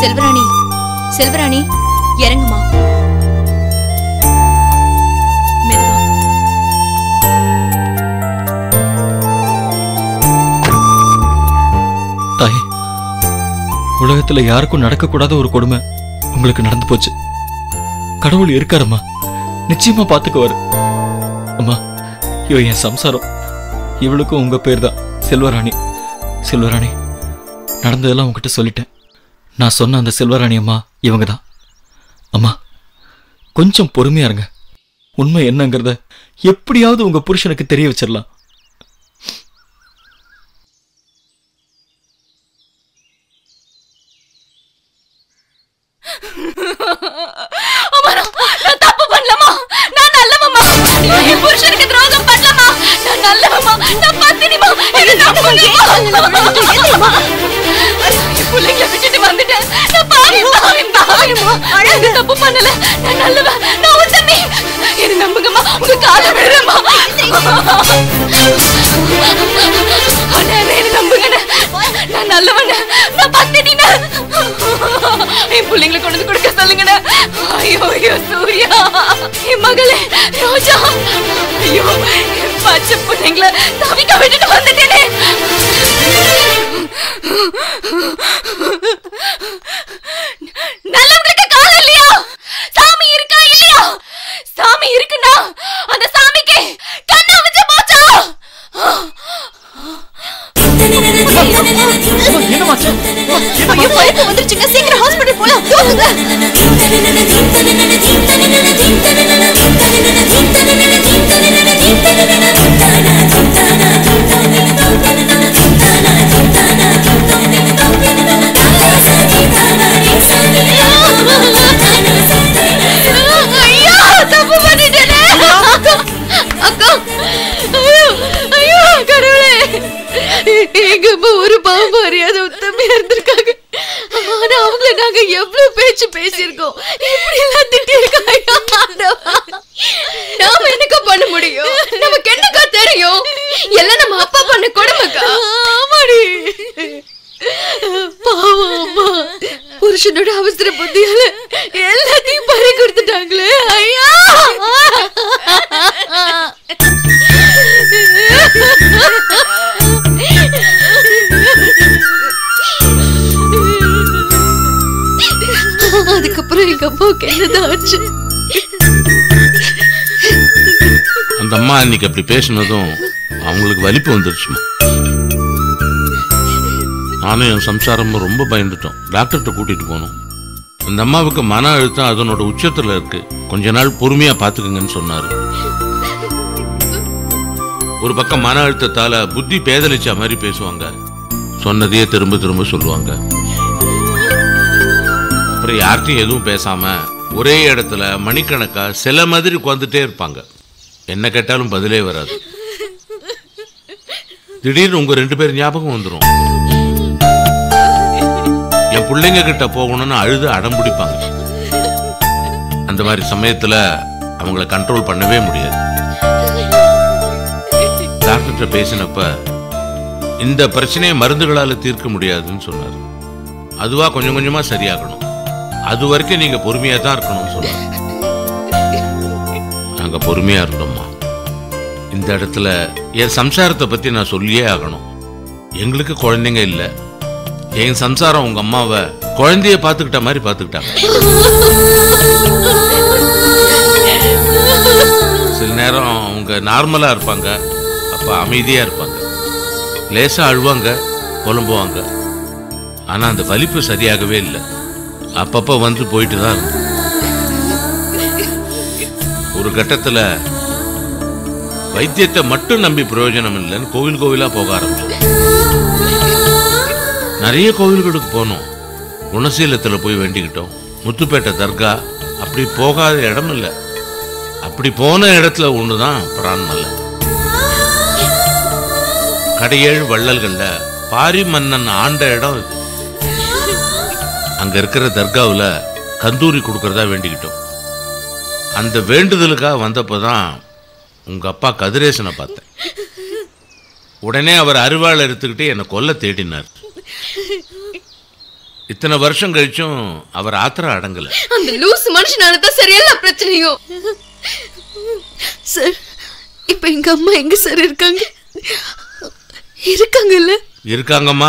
செல்வராணி, செல்வராணி இறங்குமா. தாயே, உலகத்துல யாருக்கும் நடக்க கூடாத ஒரு கொடுமை உங்களுக்கு நடந்து போச்சு. கடவுள் இருக்காரம்மா, நிச்சயமா பாத்துக்குவாரு. அம்மா, இவ என் சம்சாரம். இவளுக்கும் உங்க பேர் தான் செல்வராணி. செல்வராணி, நடந்ததெல்லாம் உங்ககிட்ட சொல்லிட்டேன். நான் சொன்ன அந்த செல்வராணி அம்மா இவங்க தான். அம்மா, கொஞ்சம் பொறுமையா இருங்க. உண்மை என்னங்கிறத எப்படியாவது உங்க புருஷனுக்கு தெரிய வச்சிடலாம். நான் தப்பு பண்ணலமா, நான் நல்லவமா. என் புருஷனுக்கு துரோகம் பண்ணலமா, நான் நல்லவமா. நான் பத்தினிமா, என்ன நம்புங்கம்மா. என் பிள்ளைங்களை விட்டுட்டு வந்துட்டேன். நான் பாவிமா. அழகு தப்பு பண்ணல, நான் நல்லவ, நான் உத்தமி. என்ன நம்புங்கம்மா, உங்க காலை விடுறேம்மா. என்ன நம்புங்க, நான் நல்லவன, நான் பத்தினின. என் பிள்ளைங்களை கொண்டு வந்து கொடுக்க சொல்லுங்கண்ணா. ஐயோ ஐயோ சூர்யா, என் மகளே ரோஜா, ஐயோ என் பச்சை பிள்ளைங்களை தவிக்க விட்டுட்டு வந்துட்டேனே. நல்லவங்களுக்கு காலம் இல்லையா? சாமி இருக்கா இல்லையா? சாமி இருக்குன்னா அந்த சாமிக்கு கண்ணா வச்சு போச்சா? வந்துருச்சுங்க, சீக்கிரம் ஹாஸ்பிட்டல் போலாம். எங்க அம்மா ஒரு பாவம் அறியாத உத்தமையா இருந்திருக்காங்க. ஆனா அவங்கள நாங்க எவ்வளவு பேச்சு பேசியிருக்கோம், இப்படி எல்லாம் திட்டி இருக்காங்க. நாம என்னக்கா பண்ண முடியும்? நமக்கு என்னக்கா தெரியும்? எல்லாம் நம்ம அப்பா பண்ண கொடுமைக்கா. ஆமாடி, பாவம் அம்மா புருஷனோட அவசர புத்தியால எல்லாத்தையும் பறி கொடுத்துட்டாங்களே. ஐயா, அதுக்கப்புறம் எங்க அம்மாவுக்கு என்னதான் ஆச்சு? அந்த அம்மா அன்னைக்கு அப்படி பேசினதும் அவங்களுக்கு வலிப்பு வந்துருச்சுமா. நானும் என் சம்சாரமும் ரொம்ப பயந்துட்டோம். டாக்டர்கிட்ட கூட்டிட்டு போனோம். அந்த அம்மாவுக்கு மன அழுத்தம் அதனோட உச்சத்துல இருக்கு, கொஞ்ச நாள் பொறுமையா பாத்துக்குங்கன்னு சொன்னாரு. ஒரு பக்கம் மன அழுத்தத்தால புத்தி பேதலிச்ச மாதிரி பேசுவாங்க, சொன்னதையே திரும்ப திரும்ப சொல்லுவாங்க. அப்புறம் யார்கிட்டையும் எதுவும் பேசாம ஒரே இடத்துல மணிக்கணக்கா சில மாதிரி உட்காந்துட்டே இருப்பாங்க. என்ன கேட்டாலும் பதிலே வராது. திடீர்னு உங்க 2 பேர் ஞாபகம் வந்துடும். என் பிள்ளைங்க கிட்ட போகணும்னு அழுது அடம் பிடிப்பாங்க. அந்த மாதிரி சமயத்துல அவங்கள கண்ட்ரோல் பண்ணவே முடியாது. டாக்டர்கிட்ட பேசினப்ப இந்த பிரச்சனையை மருந்துகளால தீர்க்க முடியாதுன்னு சொன்னார். அதுவா கொஞ்சம் கொஞ்சமா சரியாகணும், அது வரைக்கும் நீங்க பொறுமையா தான் இருக்கணும்னு சொன்னார். நாங்க பொறுமையா இருந்தோம்மா. இந்த இடத்துல என் சம்சாரத்தை பத்தி நான் சொல்லியே ஆகணும். எங்களுக்கு குழந்தைங்க இல்லை. என் சம்சாரம் உங்க அம்மாவை குழந்தைய பார்த்துக்கிட்ட மாதிரி பார்த்துக்கிட்டாங்க. சில நேரம் அவங்க நார்மலா இருப்பாங்க, அப்ப அமைதியா இருப்பாங்க, லேசா அழுவாங்க, புலம்புவாங்க. ஆனா அந்த வலிப்பு சரியாகவே இல்லை. அப்பப்ப வந்து போயிட்டு தான் இருந்தது. ஒரு கட்டத்துல வைத்தியத்தை மட்டும் நம்பி பிரயோஜனம் இல்லைன்னு கோவில் கோவிலா போக ஆரம்பிச்சோம். நிறைய கோவில்களுக்கு போனோம். குணசீலத்துல போய் வேண்டிக்கிட்டோம். முத்துப்பேட்டை தர்கா, அப்படி போகாத இடம் இல்லை. அப்படி போன இடத்துல ஒண்ணுதான் பிரான்மலை. கடையேழு வள்ளல்கள்ல பாரி மன்னன் ஆண்ட இடம் இது. அங்க இருக்கிற தர்காவில் கந்தூரி கொடுக்கறதா வேண்டிக்கிட்டோம். அந்த வேண்டுதலுக்காக வந்தப்பதான் உங்க அப்பா கதிரேசனை பார்த்தேன். உடனே அவர் அருவாள் எடுத்துக்கிட்டு என்னை கொல்ல தேடினார். இத்தனை வருஷம் கழிச்சும் அவர் ஆத்திரம் அடங்கல. அந்த லூஸ் மனுஷனால தான் சார் எல்லா பிரச்சனையும். சார் இப்ப எங்க அம்மா எங்க சார் இருக்காங்க? இருக்காங்கல்ல? இருக்காங்கம்மா,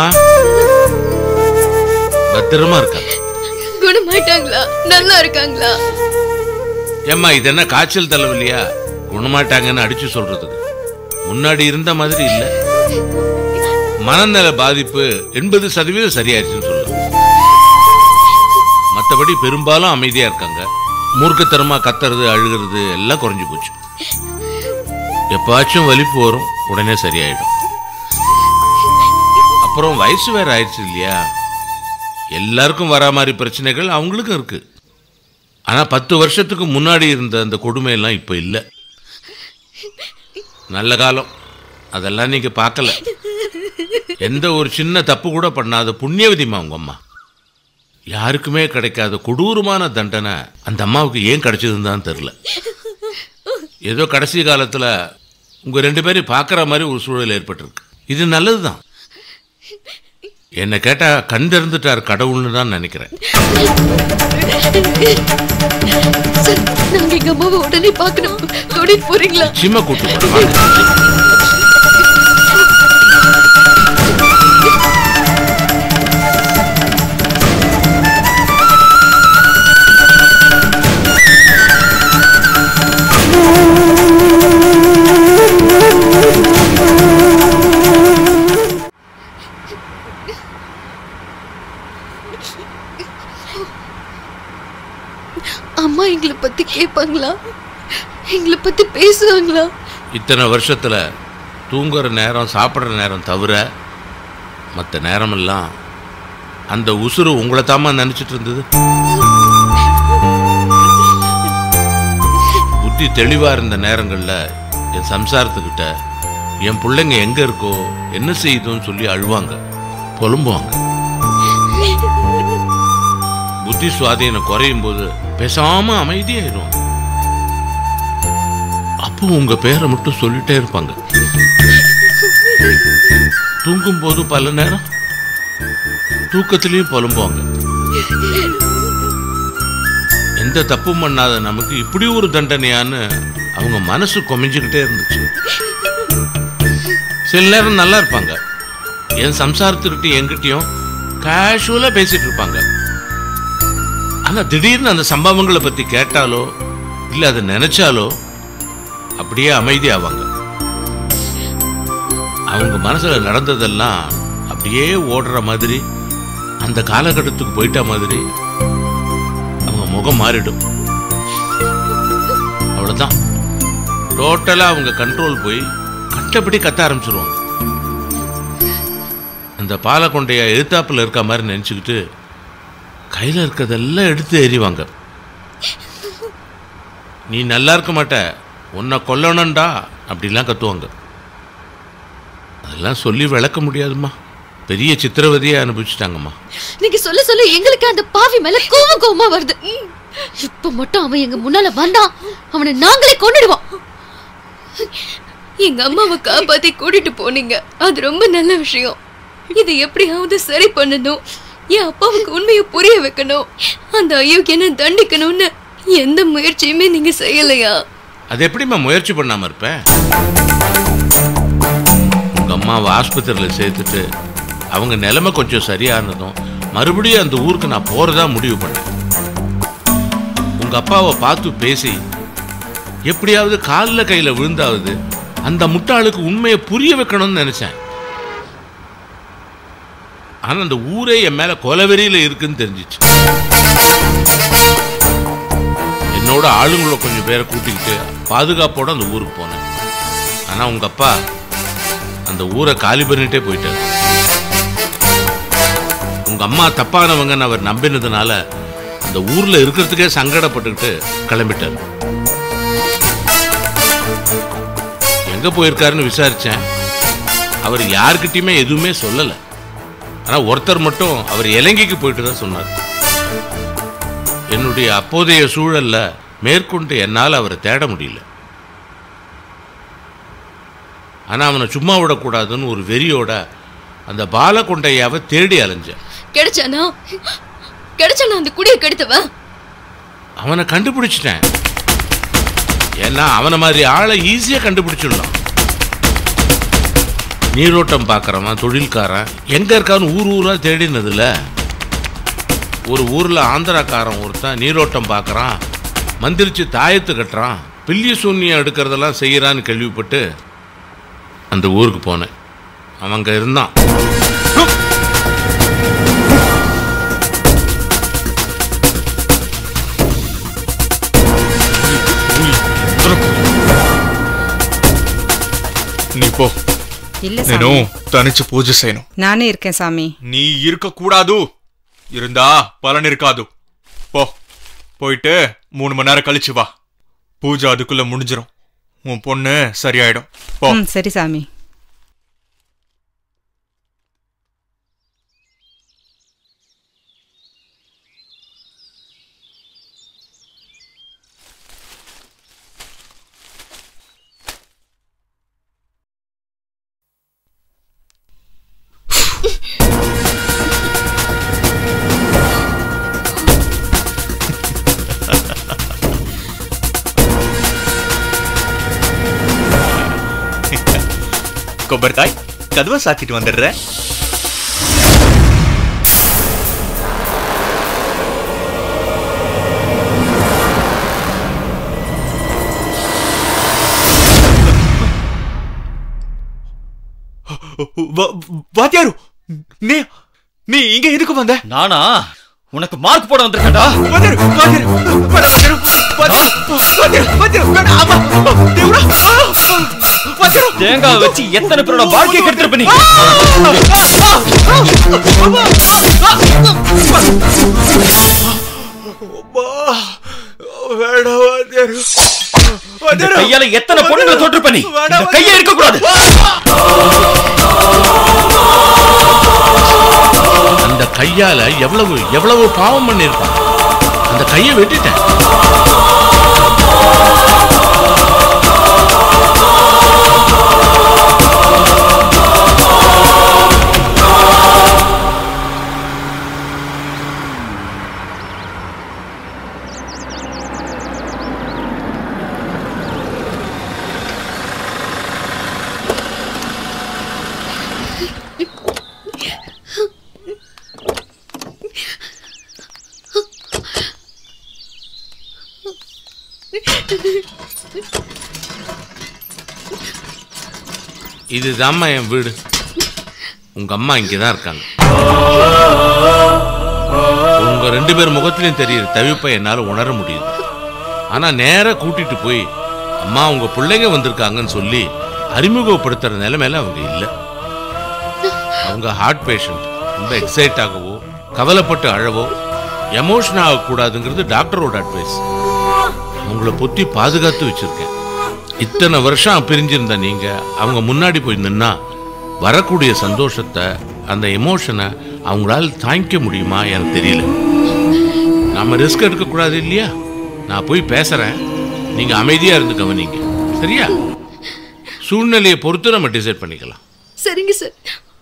பத்திரமா இருக்காங்க. குணமாயிட்டாங்களா? நல்லா இருக்காங்களா? ஏம்மா இது என்ன காய்ச்சல் தலைவலியா குணமாட்டாங்கன்னு அடிச்சு சொல்றதுக்கு? முன்னாடி இருந்த மாதிரி இல்ல. மனநல பாதிப்பு 80% சரியாயிருச்சுன்னு சொல்லுங்க. மற்றபடி பெரும்பாலும் அமைதியா இருக்காங்க. மூர்க்கத்தனமா கத்துறது அழுகிறது எல்லாம் குறைஞ்சு போச்சு. எப்பாச்சும் வலிப்பு வரும், உடனே சரியாயிடும். அப்புறம் வயசு வேற ஆயிடுச்சு இல்லையா, எல்லாருக்கும் வர மாதிரி பிரச்சனைகள் அவங்களுக்கும் இருக்கு. ஆனா 10 வருஷத்துக்கு முன்னாடி இருந்த அந்த கொடுமையெல்லாம் இப்ப இல்லை. நல்ல காலம், அதெல்லாம் நீங்க பார்க்கல. எந்த ஒரு சின்ன தப்பு கூட பண்ணாத புண்ணியவதிமா உங்க அம்மா. யாருக்குமே கிடைக்காத கொடூரமான தண்டனை அந்த அம்மாவுக்கு ஏன் கிடைச்சதுன்னு தான் தெரியல. ஏதோ கடைசி காலத்துல உங்க 2 பேரையும் பார்க்குற மாதிரி ஒரு சூழல் ஏற்பட்டிருக்கு. இது நல்லதுதான். என்ன கேட்டா கண்டிருந்துட்டார் கடவுள்னு தான் நினைக்கிறேன். நாங்க எங்க அம்மாவை உடனே பார்க்கணும். கூட்டிட்டு போறீங்களா? சிம்ம கூட்டு அம்மா எங்களை பத்தி கேட்பாங்களா? எங்களை பத்தி பேசுவாங்களா? இத்தனை வருஷத்துல தூங்குற நேரம் சாப்பிட்ற நேரம் தவிர மற்ற நேரமெல்லாம் அந்த உசுறு உங்களை தாமா நினைச்சிட்டு இருந்தது. புத்தி தெளிவா இருந்த நேரங்கள்ல என் சம்சாரத்துக்கிட்ட என் பிள்ளைங்க எங்க இருக்கோ என்ன செய்யுதுன்னு சொல்லி அழுவாங்க, புலம்புவாங்க. புத்தி சுவாதீனம் குறையும் போது பேசாம அமைதியாயிரும். அப்போ உங்க பேரை மட்டும் சொல்லிட்டே இருப்பாங்க. தூங்கும் போது பல நேரம் தூக்கத்திலையும் புலம்புவாங்க. எந்த தப்பும் பண்ணாத நமக்கு இப்படி ஒரு தண்டனையான்னு அவங்க மனசு கொமிஞ்சுக்கிட்டே இருந்துச்சு. சில நேரம் நல்லா இருப்பாங்க, என் சம்சாரத்துக்கிட்டையும் என்கிட்டயும் கேஷுவலா பேசிட்டு இருப்பாங்க. ஆனா திடீர்னு அந்த சம்பவங்களை பத்தி கேட்டாலோ இல்ல அதை நினைச்சாலோ அப்படியே அமைதி ஆவாங்க. அவங்க மனசுல நடந்ததெல்லாம் அப்படியே ஓடுற மாதிரி, அந்த காலகட்டத்துக்கு போயிட்ட மாதிரி அவங்க முகம் மாறிடும். அவ்வளவுதான், டோட்டலா அவங்க கண்ட்ரோல் போய் கட்டப்படி கத்த ஆரம்பிச்சிருவாங்க. அந்த பாலக்கொண்டைய எழுத்தாப்புல இருக்க மாதிரி நினைச்சுக்கிட்டு கையில் இருக்கிறதெல்லாம் எடுத்து எறிவாங்க. நீ நல்லா இருக்க மாட்ட, உன்னை கொல்லணும்டா அப்படிலாம் கத்துவாங்க. அதெல்லாம் சொல்லி விளக்க முடியாதுமா, பெரிய சித்திரவதையை அனுபவிச்சுட்டாங்கம்மா. நீங்க சொல்ல சொல்ல எங்களுக்கு அந்த பாவி மேல கோவமா வருது. இப்ப மட்டும் அவன் எங்க முன்னால வந்தான், அவனை நாங்களே கொன்னுடுவோம். எங்க அம்மாவை காப்பாத்தி கூட்டிட்டு போனீங்க, அது ரொம்ப நல்ல விஷயம். இது எப்படியாவது சரி பண்ணணும், என் அப்பாவுக்கு உண்மையை புரிய வைக்கணும், அந்த அயோக்கியனை தண்டிக்கணும்னு எந்த முயற்சியுமே நீங்க செய்யலையா? அது எப்படிமா முயற்சி பண்ணாம இருப்ப? உங்க அம்மாவை ஆஸ்பத்திரியில் சேர்த்துட்டு அவங்க நிலைமை கொஞ்சம் சரியானதும் மறுபடியும் அந்த ஊருக்கு நான் போறதா முடிவு பண்ணேன். உங்க அப்பாவை பார்த்து பேசி எப்படியாவது காலில் கையில விழுந்தாவது அந்த முட்டாளுக்கு உண்மையை புரிய வைக்கணும்னு நினைச்சேன். ஆனா அந்த ஊரே என் மேல கொலவெறியில இருக்குன்னு தெரிஞ்சிச்சு. என்னோட ஆளுங்களை கொஞ்சம் பேரை கூட்டிக்கிட்டு பாதுகாப்போட அந்த ஊருக்கு போனேன். ஆனா உங்க அப்பா அந்த ஊரை காலி பண்ணிட்டே போயிட்டாரு. உங்க அம்மா தப்பானவங்கன்னு அவர் நம்பினதுனால அந்த ஊர்ல இருக்கிறதுக்கே சங்கடப்பட்டுக்கிட்டு கிளம்பிட்டாரு. எங்க போயிருக்காருன்னு விசாரிச்சேன். அவர் யாருக்கிட்டையுமே எதுவுமே சொல்லல. ஆனா ஒருத்தர் மட்டும் அவர் இலங்கைக்கு போயிட்டு தான் சொன்னார். என்னுடைய அப்போதைய சூழல்ல மேற்கொண்டு என்னால் அவரை தேட முடியல. ஆனா அவனை சும்மா விடக்கூடாதுன்னு ஒரு வெறியோட அந்த பாலகொண்டையாவை தேடி அலைஞ்சேன். கிடைச்சானா அந்த குடியை கெடுத்தவன்? அவனை கண்டுபிடிச்சிட்டேன். ஏன்னா அவனை மாதிரி ஆளை ஈஸியா கண்டுபிடிச்சிடலாம். நீரோட்டம் பார்க்கறவன், தொழில்காரன் எங்க இருக்கான்னு ஊரா தேடினதுல ஒரு ஊர்ல ஆந்திராக்காரன் ஒருத்தன் நீரோட்டம் பார்க்கறான், மந்திரிச்சு தாயத்து கட்டுறான், பில்லி சூன்யம் எடுக்கிறதெல்லாம் செய்யறான்னு கேள்விப்பட்டு அந்த ஊருக்கு போனேன். அவங்க இருந்தான். நீ போ. இல்ல నేను తనిచి పూజ చేయను. நானே இருக்கேன் சாமி. நீ இருக்க கூடாது. இருந்தா பலன் இருக்காது. போ. போயிட்டு 3 மணி நேரம் கழிச்சு வா. பூஜை அதுக்குள்ள முடிஞ்சிரும். உன் பொண்ணு சரியாயிடும். போ. சரி சாமி. கொப்பர்காய் கதவை சாத்திட்டு வந்துடுறேன். வாத்தியாரு, நீ இங்க எதுக்கு வந்த? நானா உனக்கு மார்க் போட வந்திருக்கேன்டா. தேங்காய் வச்சு எத்தனை பேரோட வாழ்க்கையை கெடுத்திருப்ப நீ. கையால எத்தனை பொண்ணுங்களை தொட்டிருப்ப நீ. கையை இருக்க கூடாது. அந்த கையால எவ்வளவு பாவம் பண்ணிருப்பான். அந்த கையை வெட்டிட்டேன். இதுதாம்மா என் வீடு. உங்க அம்மா இங்கதான் இருக்காங்க. உங்க 2 பேர் முகத்திலையும் தெரியுது தவிப்பை என்னால உணர முடியுது. ஆனா நேரா கூட்டிட்டு போய் அம்மா உங்க பிள்ளைங்க வந்திருக்காங்கன்னு சொல்லி அறிமுகப்படுத்துற நிலைமையில அவங்க இல்லை. அவங்க ஹார்ட் பேஷண்ட். ரொம்ப எக்ஸைட் ஆகவோ கவலைப்பட்டு அழவோ எமோஷன் ஆகக்கூடாதுங்கிறது டாக்டரோட அட்வைஸ். உங்களை பொத்தி பாதுகாத்து வச்சிருக்கேன். இத்தனை வருஷம் பிரிஞ்சிருந்த நீங்க அவங்க முன்னாடி போய் நின்னா வரக்கூடிய சந்தோஷத்தை, அந்த எமோஷனை அவங்களால தாங்கிக்க முடியுமா எனக்கு தெரியல. நாம ரிஸ்க் எடுக்க கூடாது இல்லையா? நான் போய் பேசுறேன், நீங்க அமைதியா இருந்து கவனிங்க. சரியா? சூழ்நிலையை பொறுத்து நம்ம டிசைட் பண்ணிக்கலாம். சரிங்க சார்.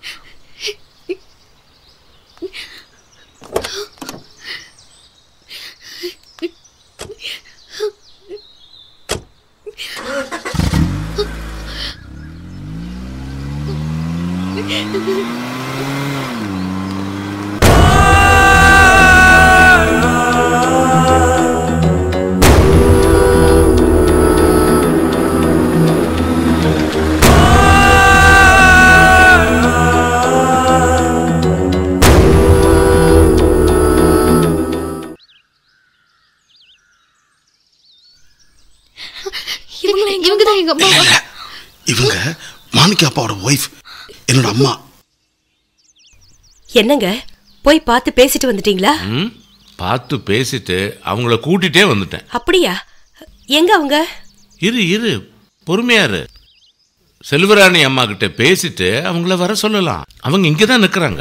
இவங்க மாணிக்க அப்பாவோட ஒய்ஃப், என்னோட அம்மா. என்னங்க போய் பார்த்து பேசிட்டு வந்துட்டீங்களா? பார்த்து பேசிட்டு அவங்கள கூட்டிட்டே வந்துட்டேன். அப்படியா? எங்க அவங்க? இரு பொறுமையா இரு. செல்வராணி அம்மா கிட்ட பேசிட்டு அவங்கள வர சொல்லலாம். அவங்க இங்கதான் நிக்கிறாங்க.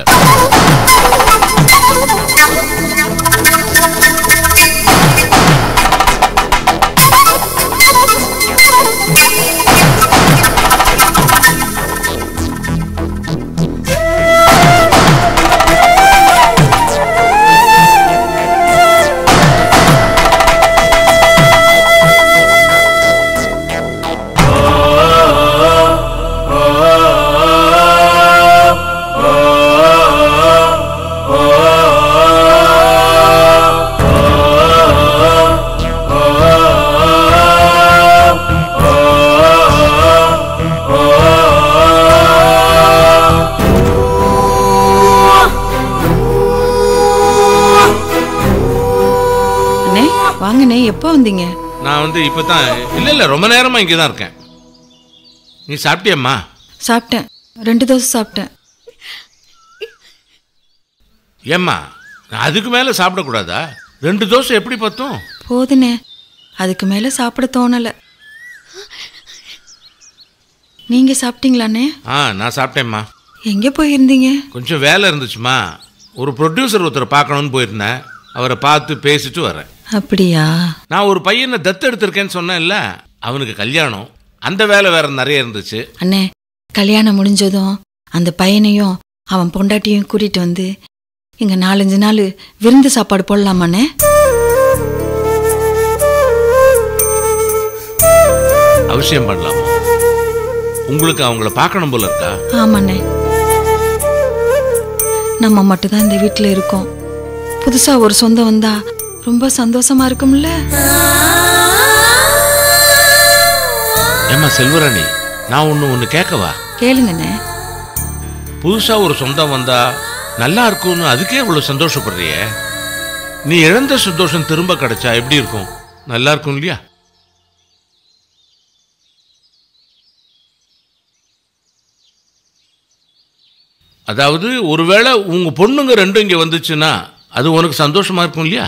ஏன் எப்போ வந்தீங்க? நான் வந்து இப்பதான் இல்ல ரொம்ப நேரமா இங்கே தான் இருக்கேன். நீ சாப்பிட்டியம்மா? சாப்பிட்டேன், 2 தோசை சாப்பிட்டேன். ஏம்மா அதுக்கு மேல சாப்பிடக்கூடாதா? 2 தோசை எப்படி பத்தும்? போதுனே, அதுக்கு மேல சாப்பிட தோணல. நீங்க சாப்பிட்டீங்களாண்ணே? நான் சாப்பிட்டேம்மா. எங்க போயிருந்தீங்க? கொஞ்சம் வேலை இருந்துச்சுமா. ஒரு ப்ரொடியூசர் ஒருத்தரை பார்க்கணும்னு போயிருந்தேன். அவரை பார்த்து பேசிட்டு வரேன். அப்படியா? நான் ஒரு பையனை தத்து எடுத்திருக்கேன்னு சொன்னேன்ல, அவனுக்கு கல்யாணம். அந்த வேலை வேற நிறைய இருந்துச்சு. அண்ணே, கல்யாணம் முடிஞ்சதும் அந்த பையனையும் அவன் பொண்டாட்டியும் கூட்டிட்டு வந்து இங்க 4-5 நாள் விருந்து சாப்பாடு போடலாமாண்ணே? அவசியம் பண்ணலாமா? உங்களுக்கு அவங்கள பார்க்கணும் போல இருக்கா? ஆமாண்ணே, நம்ம மட்டும்தான் இந்த வீட்டுல இருக்கோம். புதுசா ஒரு சொந்தம் வந்தா ரொம்ப சந்தோஷமா இருக்கும்ல. ஏம்மா செல்வராணி, நான் ஒண்ணு கேட்கவா? கேளுங்கண்ணே. புதுசா ஒரு சொந்தம் வந்தா நல்லா இருக்கும்னு அதுக்கே இவ்வளவு சந்தோஷப்படுறிய. நீ இழந்த சந்தோஷம் திரும்ப கிடைச்சா எப்படி இருக்கும்? நல்லா இருக்கும் இல்லையா? அதாவது ஒருவேளை உங்க பொண்ணுங்க 2 இங்க வந்துச்சுன்னா அது உனக்கு சந்தோஷமா இருக்கும் இல்லையா?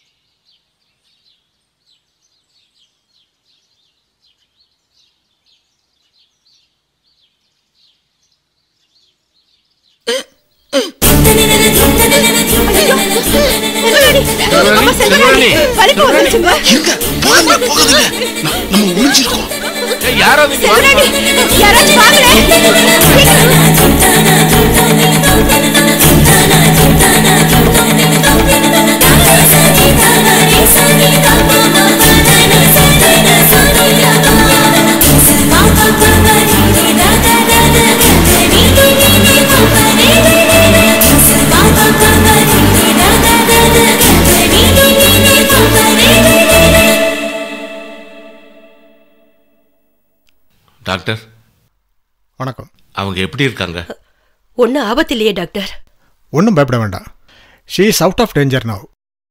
டாக்டர் வணக்கம். அவங்க எப்படி இருக்காங்க? ஒன்றும் ஆபத்து இல்லையே டாக்டர்? ஒன்றும் பயப்பட வேண்டாம். She is out of danger now.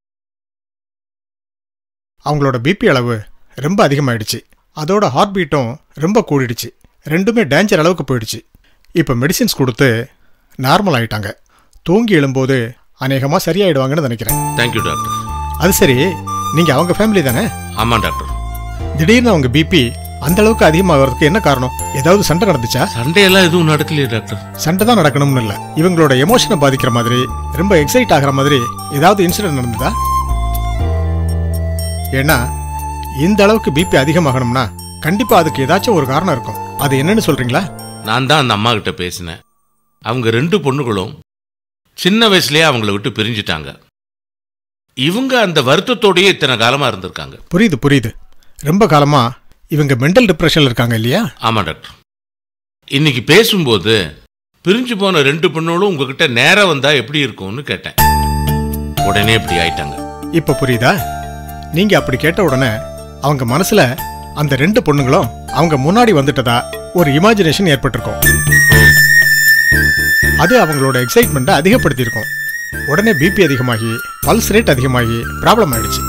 அவங்களோட பிபி அளவு ரொம்ப அதிகமாயிடுச்சு. அதோட ஹார்ட் பீட்டும் ரொம்ப கூடிடுச்சு. ரெண்டுமே டேஞ்சர் அளவுக்கு போயிடுச்சு. இப்போ மெடிசின்ஸ் கொடுத்து நார்மல் ஆயிட்டாங்க. தூங்கி எழும்போது அநேகமாக சரியாயிடுவாங்கன்னு நினைக்கிறேன். Thank you doctor. அது சரி, நீங்கள் அவங்க ஃபேமிலி தானே? ஆமாம் டாக்டர். திடீர்னு அவங்க பிபி அந்த அளவுக்கு அதிகமாகிறதுக்கு என்ன காரணம்? ஏதாவது சண்டை நடந்துச்சா? சண்டையெல்லாம் எதுவும் நடக்கலையே டாக்டர். சண்டை தான் நடக்கணும்னு இல்லை, இவங்களோட எமோஷனை பாதிக்கிற மாதிரி, ரொம்ப எக்ஸைட் ஆகிற மாதிரி ஏதாவது இன்சிடென்ட் நடந்ததா? ஏன்னா இந்த அளவுக்கு பிபி அதிகமாகணும்னா கண்டிப்பா அதுக்கு ஏதாச்சும் ஒரு காரணம் இருக்கும். அது என்னன்னு சொல்றீங்களா? நான் தான் அந்த அம்மா கிட்ட பேசினேன். அவங்க 2 பொண்ணுகளும் சின்ன வயசுலயே அவங்கள விட்டு பிரிஞ்சுட்டாங்க. இவங்க அந்த வருத்தத்தோடயே இத்தனை காலமா இருந்திருக்காங்க. புரியுது புரியுது. ரொம்ப காலமா இவங்க மென்டல் டிப்ரெஷன்ல இருக்காங்க இல்லையா? ஆமா டாக்டர். இன்னைக்கு பேசும்போது பிரிஞ்சு போன 2 பொண்ணுகளும் உங்ககிட்ட நேரா வந்தா எப்படி இருக்கும்னு கேட்டேன். உடனே இப்படி ஆயிட்டாங்க. இப்ப புரியுதா? நீங்க அப்படி கேட்ட உடனே அவங்க மனசுல அந்த 2 பொண்ணுங்களும் அவங்க முன்னாடி வந்துட்டதா ஒரு இமேஜினேஷன் ஏற்பட்டிருக்கும். அது அவங்களோட எக்ஸைட்மெண்ட்டை அதிகப்படுத்தியிருக்கும். உடனே பிபி அதிகமாகி பல்ஸ் ரேட் அதிகமாகி ப்ராப்ளம் ஆயிடுச்சு.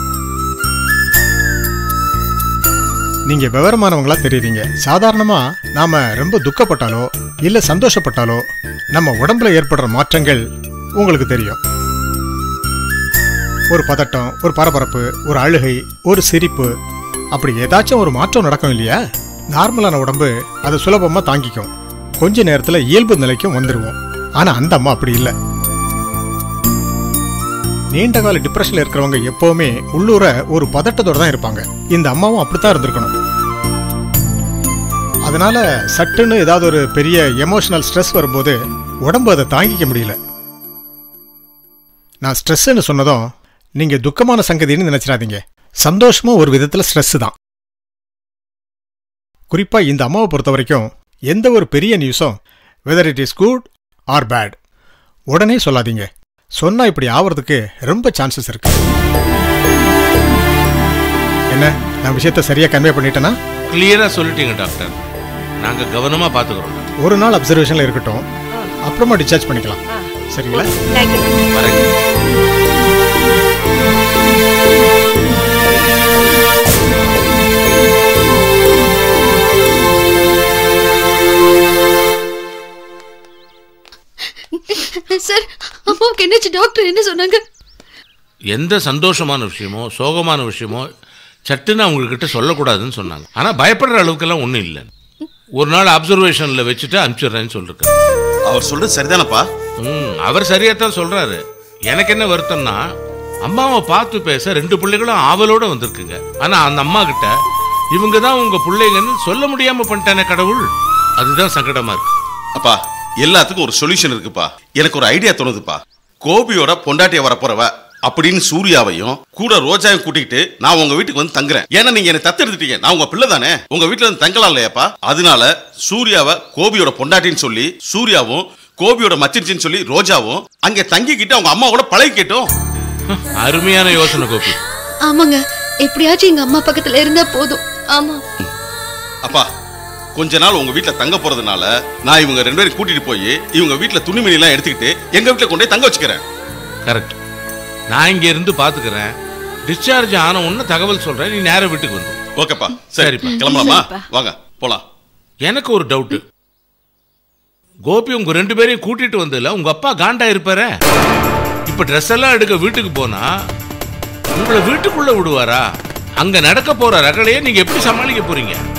நீங்க விவரமானவங்களா தெரியுறீங்க. சாதாரணமா நாம ரொம்ப துக்கப்பட்டாலோ இல்ல சந்தோஷப்பட்டாலோ நம்ம உடம்புல ஏற்படுற மாற்றங்கள் உங்களுக்கு தெரியும். ஒரு பதட்டம், ஒரு பரபரப்பு, ஒரு அழுகை, ஒரு சிரிப்பு, அப்படி ஏதாச்சும் ஒரு மாற்றம் நடக்கும் இல்லையா? நார்மலான உடம்பு அதை சுலபமா தாங்கிக்கும். கொஞ்ச நேரத்துல இயல்பு நிலைக்கும் வந்துருவோம். ஆனா அந்த அம்மா அப்படி இல்லை. நீண்ட கால டிப்ரெஷன்ல இருக்கிறவங்க எப்பவுமே உள்ளூர ஒரு பதட்டத்தோட தான் இருப்பாங்க. இந்த அம்மாவும் அப்படித்தான் இருந்திருக்கணும். அதனால சட்டுன்னு ஏதாவது ஒரு பெரிய எமோஷனல் ஸ்ட்ரெஸ் வரும்போது உடம்பு அதை தாங்கிக்க முடியல. நான் ஸ்ட்ரெஸ்ன்னு சொன்னதும் நீங்க துக்கமான சங்கதின்னு நினைச்சிடாதீங்க. சந்தோஷமும் ஒரு விதத்துல ஸ்ட்ரெஸ் தான். குறிப்பா இந்த அம்மாவை பொறுத்த வரைக்கும் எந்த ஒரு பெரிய நியூஸும் weather it is good or bad உடனே சொல்லாதீங்க. சொன்னா இப்படி ஆவறதுக்கு ரொம்ப சான்சஸ் இருக்கு. என்ன, நான் விஷயத்தை சரியா கன்வே பண்ணிட்டேனா? கிளியரா சொல்லிட்டீங்க டாக்டர். நாங்க கவனமா பாத்துக்கிறோம். ஒரு நாள் அப்சர்வேஷன்ல இருக்கட்டும், அப்புறமா டிஸ்சார்ஜ் பண்ணிக்கலாம். சரிங்களா? வரேங்க. டாக்டர் என்ன சொன்னாங்க? எந்த சந்தோஷமான விஷயமோ சோகமான விஷயமோ சட்டுன்னு அவங்கக்கிட்ட சொல்லக்கூடாதுன்னு சொன்னாங்க. ஆனால் பயப்படுற அளவுக்கெல்லாம் ஒன்றும் இல்லை. ஒரு நாள் அப்சர்வேஷனில் வச்சுட்டு அனுப்பிச்சிடுறேன்னு சொல்லிருக்காரு. அவர் சொல்றது சரிதானப்பா? அவர் சரியாத்தான் சொல்றாரு. எனக்கு என்ன வருத்தம்னா அம்மாவை பார்த்து பேச 2 பிள்ளைகளும் ஆவலோட வந்திருக்குங்க. ஆனா அந்த அம்மா கிட்ட இவங்க தான் உங்க பிள்ளைங்கன்னு சொல்ல முடியாம பண்ணிட்டானே கடவுள். அதுதான் சங்கடமா இருக்கு. அப்பா எல்லாத்துக்கும் ஒரு சொல்யூஷன் இருக்குப்பா. எனக்கு ஒரு ஐடியா தோணுதுப்பா. கோபியோட பொண்டாட்டிய வரப்போறவ அப்படின்னு சூர்யாவையும் கூட ரோஜாவையும் கூட்டிக்கிட்டு நான் உங்க வீட்டுக்கு வந்து தங்குறேன். ஏன்னா நீங்க என்ன தத்தெடுத்துட்டீங்க, நான் உங்க பிள்ளை தானே, உங்க வீட்டுல வந்து தங்கலாம் இல்லையாப்பா? அதனால சூர்யாவை கோபியோட பொண்டாட்டின்னு சொல்லி சூர்யாவும் கோபியோட மச்சின்னு சொல்லி ரோஜாவும் அங்க தங்கிக்கிட்டு அவங்க அம்மாவோட பழகிக்கிட்டோம். அருமையான யோசனை கோபி. ஆமாங்க, எப்படியாச்சும் எங்க அம்மா பக்கத்துல இருந்தா போதும். ஆமா அப்பா, கொஞ்ச நாள் உங்க வீட்டுல தங்க போறதுனால நான் இவங்க 2 பேரும் கூட்டிட்டு போய் இவங்க வீட்டுல துணிமணி எல்லாம் எடுத்துக்கிட்டு எங்க வீட்டுல கொண்டு போய் தங்க வச்சுக்கிறேன். கரெக்ட். நான் இங்க இருந்து பாத்துக்கிறேன். டிஸ்சார்ஜ் ஆன உடனே தகவல் சொல்றேன். நீ நேர வீட்டுக்கு வந்து. ஓகேப்பா, சரிப்பா, கிளம்பலாமா? வாங்க போலாம். எனக்கு ஒரு டவுட். கோபி உங்க 2 பேரையும் கூட்டிட்டு வந்ததுல உங்க அப்பா காண்டா இருப்பாரு. இப்ப ட்ரெஸ் எல்லாம் எடுக்க வீட்டுக்கு போனா உங்களை வீட்டுக்குள்ள விடுவாரா? அங்க நடக்க போற ரகளையே நீங்க எப்படி சமாளிக்க போறீங்க?